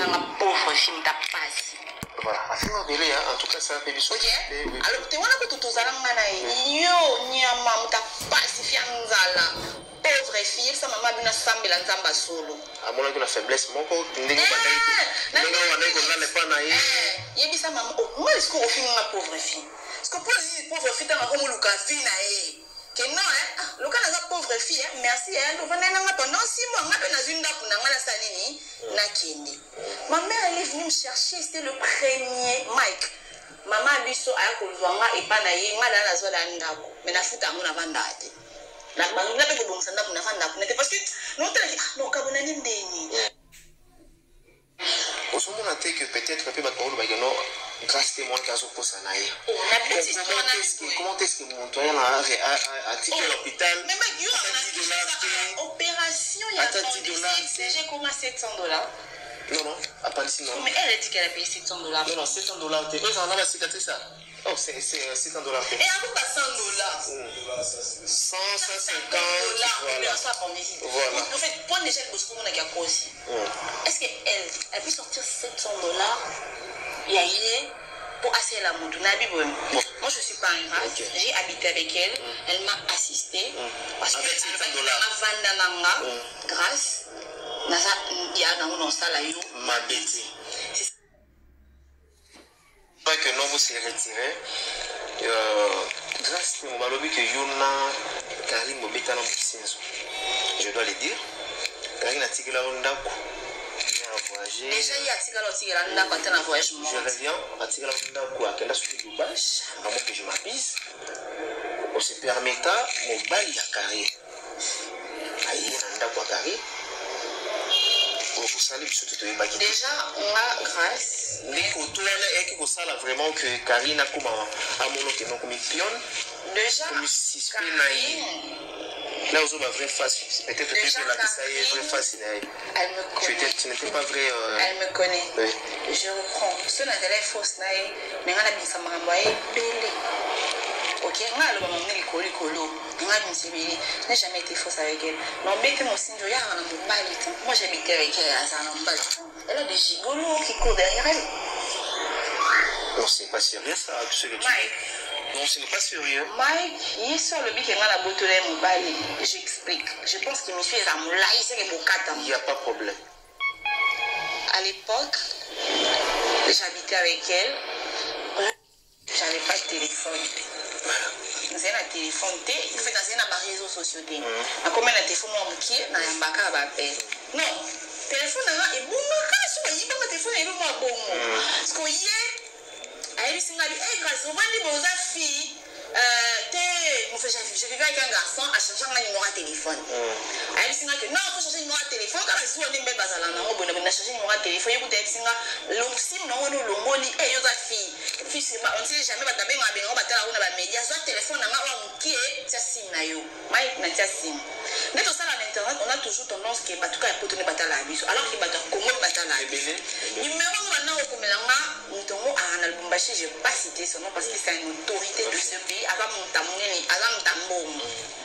ma pauvre fille ta passe. Voilà, en tout cas ça peut être. OK. Alors tu vois que tout ça là yo nyama ta passe fianzala. Pauvre fille, sa maman bina sambela nzamba solo. À mon avis la faiblesse moko ndenge bandai. Ndenge wana ko na pas na ye. Yebisa maman, oh, moi est-ce qu'on fait ma pauvre fille? Est-ce que pour une pauvre fille t'as comme Lucas fille na ye? Que non hein, Lucas na pauvre fille, merci hein, nous venons na pendant 6 mois, nga na zunda kuna nga na salini na kende. Ma mère elle est venue me chercher, c'était le premier Mike. Maman biso aya ko zwanga epana ye nga na zo la ndako. Mais na futa ngo na vandate. La bango pe ko bongisa ndako na vandako. Parce que non tellement non kabona ni ndeni. Au moment où que peut-être un peu battre le bagano grâce témoin qui a son poste en aïe. Comment est-ce que mon toyen a tiré l'hôpital? Mais mec, opération, il y a CG comme à $700. Non, à part ici, non. Mais elle a dit qu'elle a payé $700. Non, $700. Eux, en ont la cicatrice, ça. Oh, c'est $700. Et à vous, pas $100. 100, 150. Voilà. En fait, point déjà le boss, on a qu'à aussi. Est-ce qu'elle peut sortir $700? Il y a pour assurer la moto. Moi, je suis pas un grave. J'ai habité avec elle. Elle m'a assisté. Parce avec $700. Grâce. Il y a dans ça là. Ma bêtise. Pas que non, vous s'est retiré. Grâce à mon lobby que Yuna Karim Mobeta dans je dois le dire. Karim a tiré la onda. Déjà, il y a tiré la onda quand on a voyagé. Je reviens à tirer la onda quoi. Qu'elle a suivi du bâche. À moins que je m'abuse. On se permettra mon bal y a Karim. Aïe, onda quoi Karim. Déjà, on a grâce. Mais vraiment que Karine a comme un monocle non comme pion. Déjà, là où ma vraie face, peut-être que la ça y est vraie face. Elle me connaît. Tu n'étais pas vrai. Elle me connaît. Oui. Je reprends. Ce n'est pas fausse naïe, mais on a mis ça m'a envoyé belé. Ok, moi le maman n'est colo colo. Moi je n'ai jamais été fausse avec elle. Non, mais que mon signe de yard en mobile. Moi j'habitais avec elle à Zanamba. Elle a des gigolos qui courent derrière elle. Non, c'est pas sérieux ça, tout ce que tu dis. Non, ce n'est pas sérieux. Mike, il est sur le bic et moi la bouteille mobile. J'explique. Je pense que monsieur est à mon laïs et mon catam. Il n'y a pas de problème. À l'époque, j'habitais avec elle. J'avais pas de téléphone. J'ai un téléphone, il fait dans les réseaux sociaux. À combien de téléphones qui est dans un bac à appel? Non, téléphone est bon, mais il y a un téléphone est bon. Parce que hier, grâce au moment où fille, je vivais avec un garçon à changer un numéro de téléphone. Elle dit que non, il faut changer un numéro de téléphone. Quand elle dit que bazala na ngo bona na changer numéro de téléphone, il dit que long sim non no longoli et yoza fille. Fille on sait jamais ba tabenga benga ba tala una ba média soit téléphone na nga wa mukie tia sim na yo. Mai na tia sim. Mais tout ça à l'internet, on a toujours tendance que batuka ya poto ne batala biso alors que batuka Congo batala biso. Numéro na ngo komelanga mutongo a na Lubumbashi, je vais pas citer son nom parce que c'est une autorité de ce pays avant mon tamouni avant tamboum.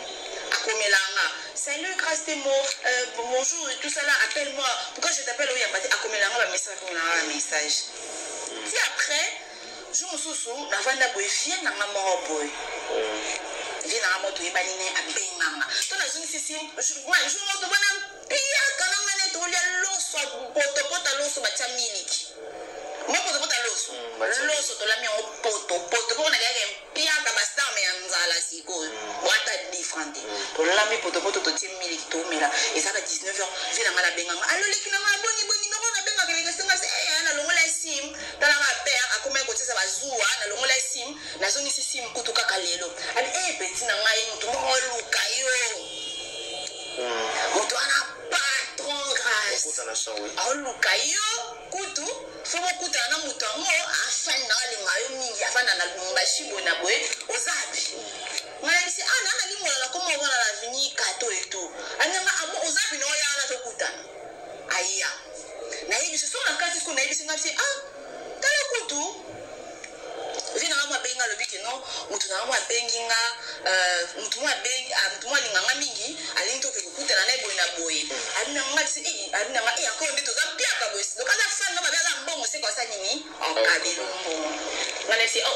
Salut, grâce tes mots, bonjour et tout ça là, appelle-moi. Pourquoi je t'appelle où il y a pas de Akomelanga, un message, un message. Si après, je me sous la vanda boyfie, n'a pas mort boy. Viens à moto et banine à Bengama. Ton a zone ici, je m'en demande un pire quand on est au lieu l'osso, poto à l'osso, batia miliki. Moi, poto à l'osso. L'osso, tu l'as mis en poto, on a gagné un pire cabastan, mais un zala si go. What a different. Tu l'as mis poto, tu tiens miliki, tu mets là. Et ça va 19h, viens à la Bengama. Alors, les qui n'ont pas boni, non, on a bien avec les questions, c'est un long la sim. Dans la père, à combien côté ça va zoua, dans le long la sim, la zone ici sim, kutuka kalelo. Elle est petit, n'a pas eu tout le monde, caillou. On doit pas trop grâce. Ah, Lucayo, Kutu, faut beaucoup d'un mouton, afin d'aller maïmi, afin d'aller machibo na boé, aux abis. Moi, je dis, ah, n'a pas dit, comment on va à l'avenir, kato et tout. Ah, n'a pas aux abis, non, il y a un autre aïe. N'a pas dit, ce sont la carte qu'on a dit, c'est ah, t'as le Kutu. Vina mwa benga lobiki no mutu na mwa benginga mutu mwa bengi mutu mwa linganga mingi alinto ke kukuta na naye boy na boy alina ngati alina ngati akon ndito za pia ka boy donc ala fan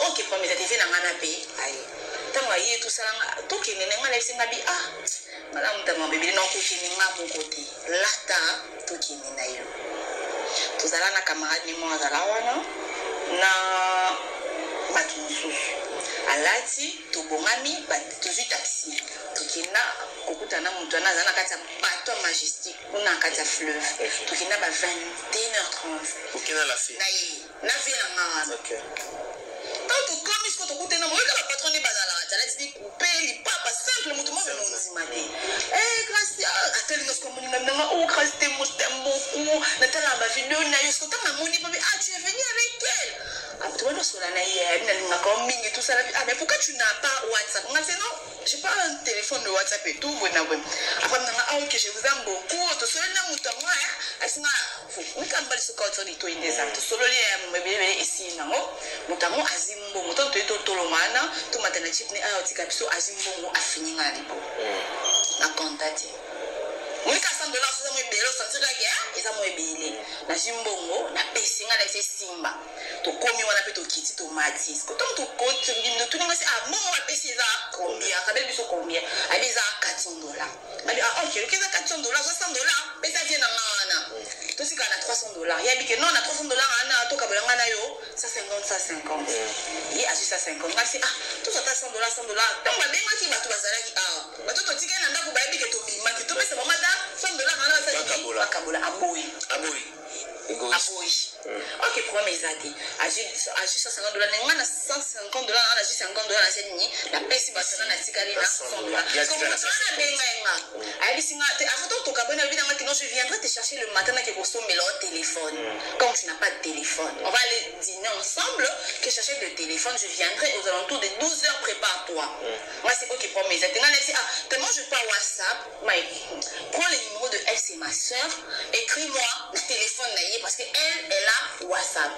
ok pour mes ateliers nangana pe aïe tango aye tout ça tout qui n'est pas laissé ngabi madame tango bébé non tout qui n'est pas bon côté lata tout qui n'est pas yo tout ça là na camarade ni moi zala wana na batusu alati to bongami batuzu taxi tukina kokutana mutu anazana kati ya bateau majestique kuna kati ya fleuve tukina ba 21h30 ukina la fille na vie na ngana OK tant que comme est-ce que tu écoutes non la patronne est bazala tu dit couper les papa simple mutu mo mo nzimate grâce à tel nos comme nous grâce te mo beaucoup na tala ba vidéo na yo ce que tu as moni bébé tu es venu avec elle tu vois nous sur la naïe na comme mingi tout ça mais pourquoi tu n'as pas WhatsApp on a dit non j'ai pas un téléphone de WhatsApp et tout bon après maintenant OK je vous aime beaucoup to solo na mutu moi asina ni kambali ce que tu dis to indesa to solo le bébé ici nango mutango azimbo mutango to tolongana to matana chip ni ayo tikapiso azimbo afini ngani bo na contacte Mika $100 ça moi belo sentir la guerre et ça moi belé na zimbongo na pesinga la simba to komi wana pe to kiti to matis ko to kote bindo to ninga se mo wa pesiza combien kabel biso combien abiza $400 abi OK OK za $400 $60 pesa vient na ngana to sika na $300 ya bike non na $300 ana to kabolanga na yo 150 yi asu 50 ngasi to ça $100 $100 tamba benga ki batu bazalaki batu to tika na ndako ba bike to bima ki to pesa mama Kabola aboui. OK pour mes amis. Agi $150 n'engana $150 na agi $50 na seni la pesi basana na tikali na $100. Comme ça na benga. Abi singa te afoto to kabona bi na kino je viendrai te chercher le matin na ke koso mais leur téléphone. Comme tu n'as pas de téléphone, on va aller dîner ensemble que chercher le téléphone, je viendrai aux alentours de 12h prépare-toi. Moi c'est OK pour mes amis. Tellement je pas WhatsApp, prends le numéro de elle c'est ma soeur, écris-moi le téléphone parce que elle a WhatsApp.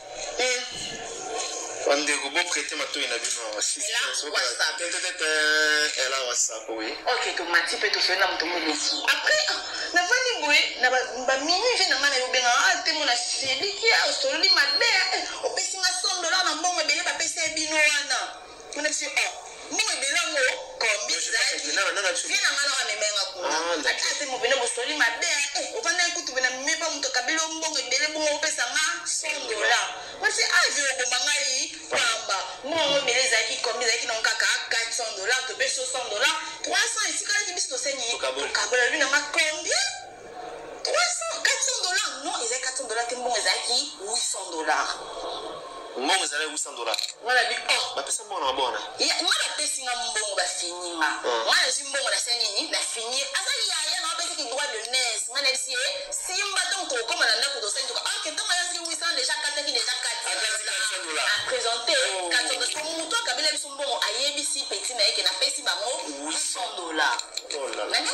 On dit que vous prêtez ma toile à WhatsApp. Elle a WhatsApp, oui. OK, donc ma type est tout fait dans mon ici. Après, na vani boy, na ba minuit je na ngana yo benga te mona seli ki a soli ma mère. O pesi nga $100 na mbongo bele ba pesi bino wana. Mona si mbongo bele ngo combien ça? Viens ngana wa memenga kuna. Ate mo bele bo soli ma mère. O vana ekutu bena meba muto kabelo mbongo bele bongo pesa nga $100. Moi c'est avio ko mangai pamba. Mo bele zaki combien zaki non kaka $400 to peso $100. 300 ici quand il dit to senyi. Kabola lui na ma combien? 300, $400. Non, ils ont $400, t'es bon, ils ont $800. Moi, vous avez $800. Voilà, dit, bah, ça bon, on a bon. Il y a, moi, la personne a bon, bah, fini, moi, je suis bon, la scène, la fini. Ah, il y a un petit qui doit de naisse. Moi, elle dit, si on va donc, comme on a un coup de scène, ah, que tant qu'il y a 800, déjà 4 qui déjà 4 à présenter. 400, parce que mon toi, quand ils sont bons, à YBC, petit, mais qui n'a pas si bas, $800. Oh là là.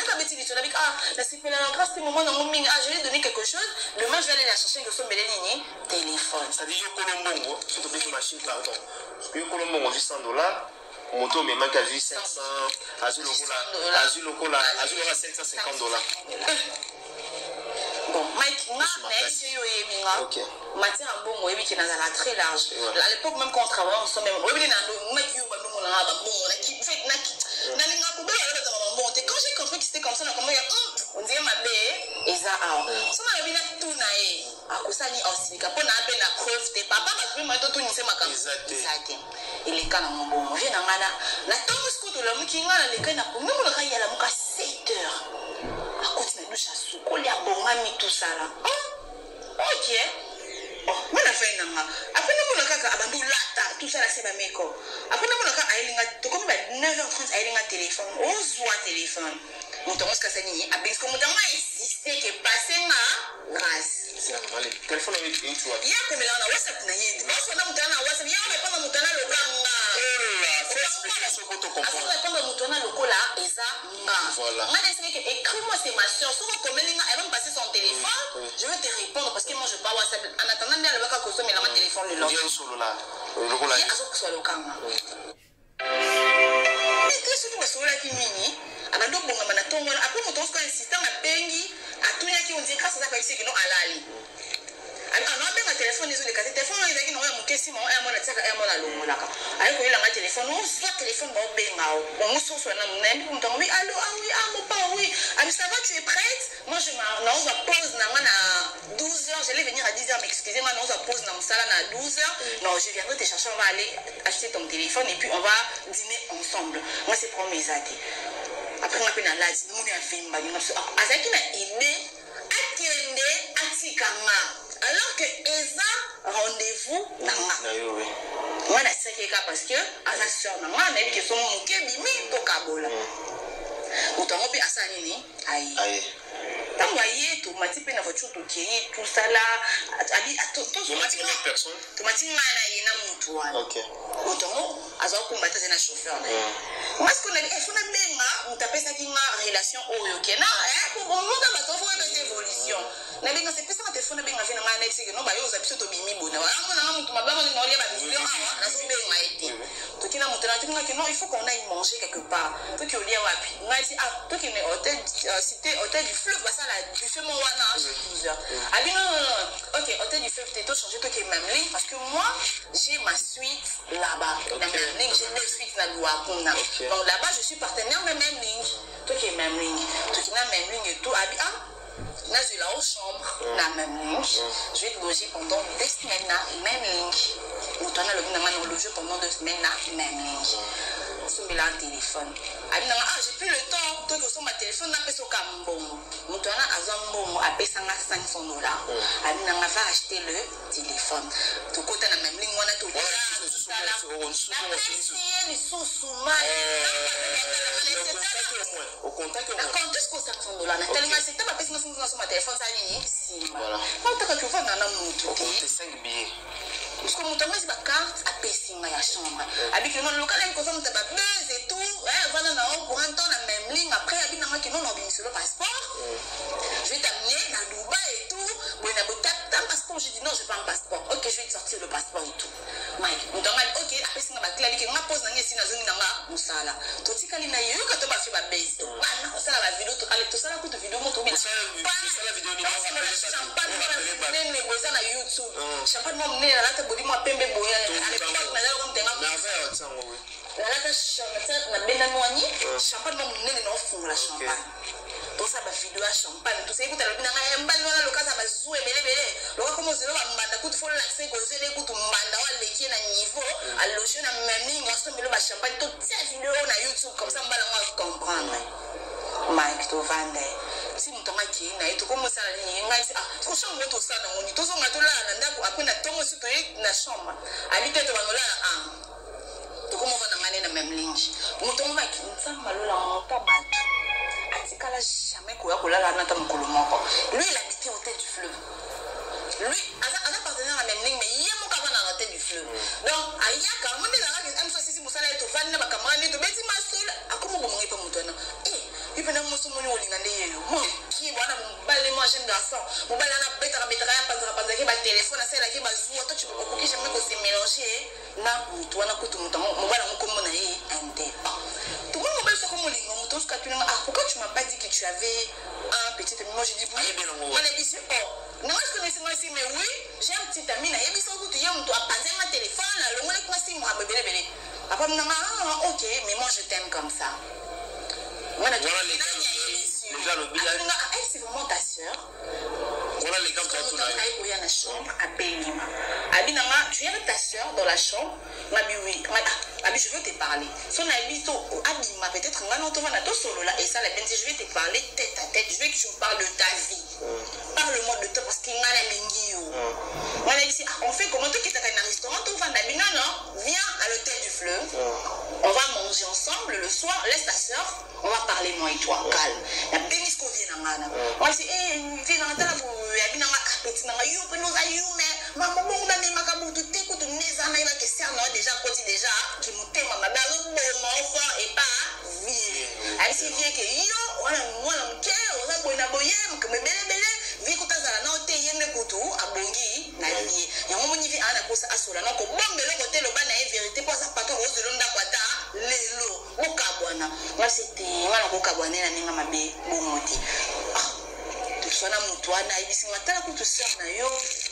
Je lui ai donné quelque chose. Demain, je vais aller la chercher que son téléphone. Ça dit, je connais mon bon, je te une machine, pardon. Je connais mon bon, $800. Moto, mais manque à 500. Azul locola, $550. Bon, Mike, ok. Matière en bon, oui, qui est très large. À l'époque, même quand on travaillait ensemble, quand j'ai compris que c'était comme ça, on dirait ma belle, et ça, ça m'a bien tout naïf. À cause de aussi, quand on a appelé la preuve, tes papas m'a pris, moi, tout n'y sait ma cam. Exact. Et les cas, mon bon, j'ai n'a pas la tombe de l'homme qui n'a les cas, n'a pas même le cas, il y a la mouka 7 heures. À cause de nous, chassou, qu'on y a bon, mamie, tout ça là. OK. Moi, la fin, n'a après, nous, le cas, abandon lata, tout ça là, c'est ma méco. Après, nous, le cas, aïe, comme 9h30, aïe, un téléphone, on voit téléphone. Nous avons ce que ça dit, avec ce que nous avons insisté que passer ma grâce. C'est normal. Le téléphone est une fois. Il y a comme là, on a WhatsApp, on a WhatsApp, il y a pas de moutana le ganga. Faut expliquer ce qu'on te comprend. Il y a pas de moutana le cola, et ça, voilà. Moi, je dis que écris-moi, c'est ma soeur. Si vous commentez, elle va me passer son téléphone, je vais te répondre parce que moi, je ne pas WhatsApp. En attendant, elle va pas consommer mon téléphone le long. Il y a un solo là. Le cola. Il y a un solo sur le ganga. Et que ce que vous avez mini. Après, mon temps, quand insistant à Bengi, à tout le monde qui dit grâce à ça, c'est que non, alali. Alors, on a bien téléphone izo le kati téléphone ezaki na oya mukesi ma oya mona tsaka ya mona longolaka ayi ko yelanga téléphone on soit téléphone ba obenga o mususu na mnembi mutu oui allô ah oui ah mon père oui ah mais ça va tu es prête moi je on va pause na 12h j'allais venir à 10h m'excuser moi on va pause na musala na 12h non je viendrai te chercher on va aller acheter ton téléphone et puis on va dîner ensemble moi c'est promis ça après on a na lati nous on a fait mbali azaki na idée akende atikanga alors que eza rendez-vous nanga moi na sekeka parce que asa sœur nanga na bi ke so moke bimi to kabola utango pe asa nini ayi tango aye to mati pe na voiture to keye tout ça là abi to mati personne to mati ngana yena mutu wana OK utango aza kumbata zena chauffeur na moi ce qu'on a il faut na benga mutapesa kinga relation oyo kena ko bonga bato fo de évolution na benga c'est pesa téléphone benga vina ngana net que no ba yo za biso to bimi bona wa ngana mutu mabanga ni nolia ba million awa na so benga ete to kina mutu na tinga que non il faut qu'on aille manger quelque part to ki olia wapi ngati to ki ne hôtel cité hôtel du fleuve ba ça la du feu mon wana à 12h abi non OK hôtel du fleuve t'es to changer to ki même ligne parce que moi j'ai ma suite là-bas la même ligne j'ai des suites là Luakunda donc là-bas je suis partenaire de même ligne to ki même ligne to ki na même ligne et tout abi là je la aux chambres la même ligne je vais te loger pendant 2 semaines là même ligne nous t'en a le bien loger pendant 2 semaines là même ligne sur mon téléphone abi na j'ai plus le temps to que sur ma téléphone na peso kambongo nous t'en a azambongo a pesanga $500 abi na va acheter le téléphone to kota na même ligne wana to au contact quand est-ce qu'on $500 na tellement c'est pas parce que nous sur ma téléphone ça ni si voilà quand tu que tu vas na mutu OK 5 billets parce que mon temps c'est ma carte à pessinga ya chambre avec non local comme ça ta base et tout voilà na pour un temps la même ligne après abi na ki non obéi sur le passeport je vais t'amener à Dubaï et tout bon na bota ta passeport je dis non je pas un passeport OK je vais te sortir le passeport et tout Mike mon temps OK après singa ba clé avec nga pose na ngesi na zoni na nga musala to tikali na yo ka to ba fi ba base bana osala ba vidéo to kale to sala ko to vidéo mo to bi sala vidéo ni champagne ne boza na YouTube champagne mo ne la ta bodi mo pembe boya à l'époque na comme tenga na faire tsango oui la ta champagne na bena noani champagne mo ne na ofungula champagne to sa ba vidéo ya champagne to sai kuta lo bina nga mbali wana lo kaza bazu ebele lo ka komo zelo ba mbanda kutu fo la se ko zele kutu mbanda wa leki na niveau à loger na même ngo so mbelo ba champagne to tia vidéo na YouTube comme ça mbala nga comprendre Mike to vande si mutonga ki na eto comme ça ni ngati ko chambre to ça na ngoni to so ngato la na ndako après na tongo si to na chambre habite to banola to comme va na ngane na même ligne mutonga ki ntsamba lola motabatu atikala jamais ko la na ta mukolo moko lui il habitait au hôtel du fleuve lui a partenaire à même ligne mais il est mon cabane à l'hôtel du fleuve donc ayaka mon de la radio am so sisi musala to vanna ba kamani to beti masol akomo bomongi pa mutona il peut nous sommes au lingandé moi qui voilà mon balai moi jeune garçon mon balai na beta ya panza ki ba téléphone c'est là qui ba zou toi tu peux pas que jamais que c'est mélangé na mutu wana kutu mutu mon balai mon comme na yi ande tout le monde se comme lingo mutu ce que tu pourquoi tu m'as pas dit que tu avais un petit ami moi je dis oui on a dit non je connais moi aussi mais oui j'ai un petit ami na yebi so kutu yem to apanza ma téléphone la longo le kwasi mo abebele papa mnanga OK mais moi je t'aime comme ça. Voilà les gars, le billet. C'est vraiment ta soeur. Voilà les gars, tu as la chambre à Belima. Abinanga, tu es avec ta soeur dans la chambre. Mabi oui. Abi, je veux te parler. Son habito Abima peut-être solo là et ça la peine je vais te parler tête à tête. Je veux que tu me parles de ta vie. Parle-moi de toi parce qu'il m'a la lingio. Voilà ici, on fait comment tu quittes un restaurant, tu vas d'Abina non? Viens à l'hôtel du fleuve. On va manger ensemble le soir. Laisse ta soeur. On va parler moi et toi calme. La bénis qu'on vient en Ghana. On va dire viens dans la table Abina petit na yo pe nous ayu mais maman bon na ne makabu tu te ko tu neza na iba question non déjà côté déjà qui mutema madalo bon enfant et pas vie. Ali si vie que yo wana mwana mke oza boina boye mkemebele vi kutazala na ote yeme kutu abongi na vie. Yango moni vi ana kosa asola na ko bombele côté lo bana e vérité pour ça patron rose londa kwata lelo okabwana. Moi c'était wana ko kabwana na ninga mabe bomoti. Sona mutu ana ibisi matala kutu sœur na yo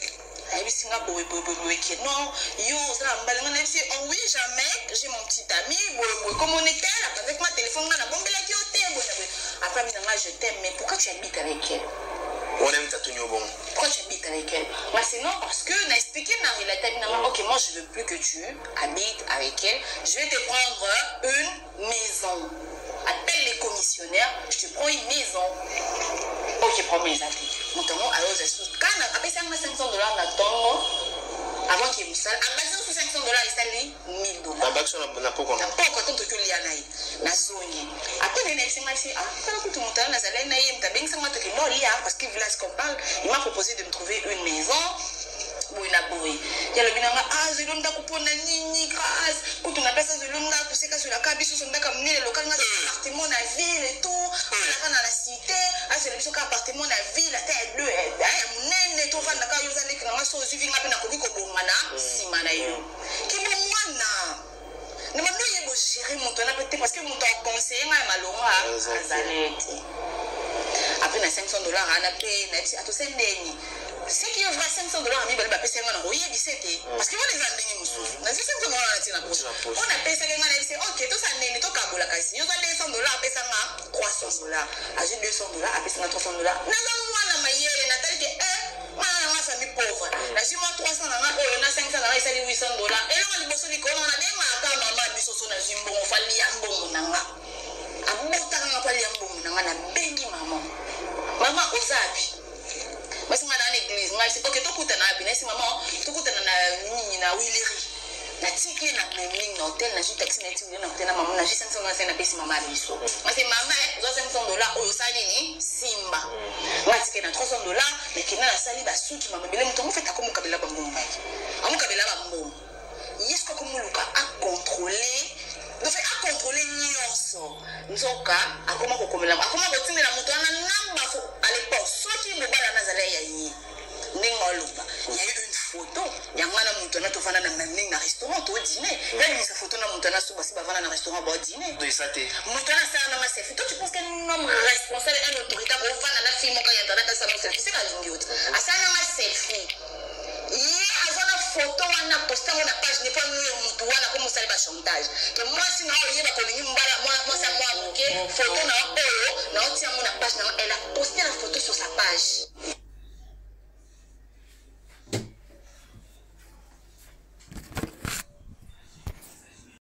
Non, oui, jamais, j'ai mon petit ami, comme on était là, avec ma téléphone, après, je t'aime, mais pourquoi tu habites avec elle? Pourquoi tu habites avec elle? Moi, c'est non, parce que, on a expliqué, ok, moi, je veux plus que tu habites avec elle, je vais te prendre une maison. Appelle les commissionnaires, je te prends une maison. Ok, prends mes habits. Notamment, alors, quand on a 500 $, avant qu'il y ait Moussal, en basant sur 500 $, il s'allie 1000 $. La bague, on n'a pas encore. N'a pas encore tant que l'y a naï. La zone. Après, les nègres, c'est quand tout le monde a naï, t'as bien que ça m'a toqué. Non, l'y a, parce qu'il voulait ce qu'on parle. Il m'a proposé de me trouver une maison. Il y a le binanga, je l'ai dit pour nani grâce. Quand on appelle ça, je l'ai dit pour ces cas sur la cabine, on a comme le local, appartement dans la ville et tout. On a dans la cité, c'est le appartement dans la ville, la terre bleue. Il y a mon nez, tout le monde a usé les canards, so suivi ma peine à couper comme Bomana, si manayo. Qui est Bomana? Ne m'a pas gérer mon temps, peut-être parce que mon temps conseiller m'a malheureusement à Zaleti. Après, on a 500 $, on a payé, à tout ça, ce qui est vrai, 500 $, on a payé parce que moi, les gens on a 500 $, on a payé ça, ok, tout ça, on a tout la caisse. On a 200 $, on a payé ça 300 $. J'ai 200 $, on a payé ça 300 $. Non, moi, ma famille pauvre. Là, si moi 300 $, on a 500 $, il s'est 800 $. Et là, on a dit, on a des marques, maman, ils sont dans une bonne famille, un bon nanga. A bota nga pali ya mbongo nanga na bengi maman. Maman ozabi. Basi nga na l'église, nga si ok tokuta na abi, na si maman tokuta na nini na wileri. Na tiki na mimi na hotel na taxi na tiki na hotel na maman na 500 $, na pesi maman biso. Parce maman zo 500 $ oyo sali ni simba. Nga tiki na 300 $, mais kina na sali ba suki maman bele muto mfeta ko mukabela ba mbongo. Amukabela ba mbongo. Yesko ko muluka a contrôler. Donc, à contrôler Nyonso. Nous sommes cas, à comment commettre la comment continuer la moto à l'époque. Soit qui me bat la nazalé yayi. N'engolupa. Il y a eu une photo. Il y a un moutona to fana na même na restaurant to dîner. Même cette photo na moutona so basi ba fana na restaurant ba dîner. Oui, ça t'est. Moutona ça na ma selfie. Toi tu penses qu'un homme responsable un autorité au fana na film quand il y a internet ça na selfie c'est la lingote. À ça na ma selfie. Photo on a posté sur la page n'est pas nous on a commencé le chantage que moi si non il va connaître moi ça moi OK photo na on tient mon page elle a posté la photo sur sa page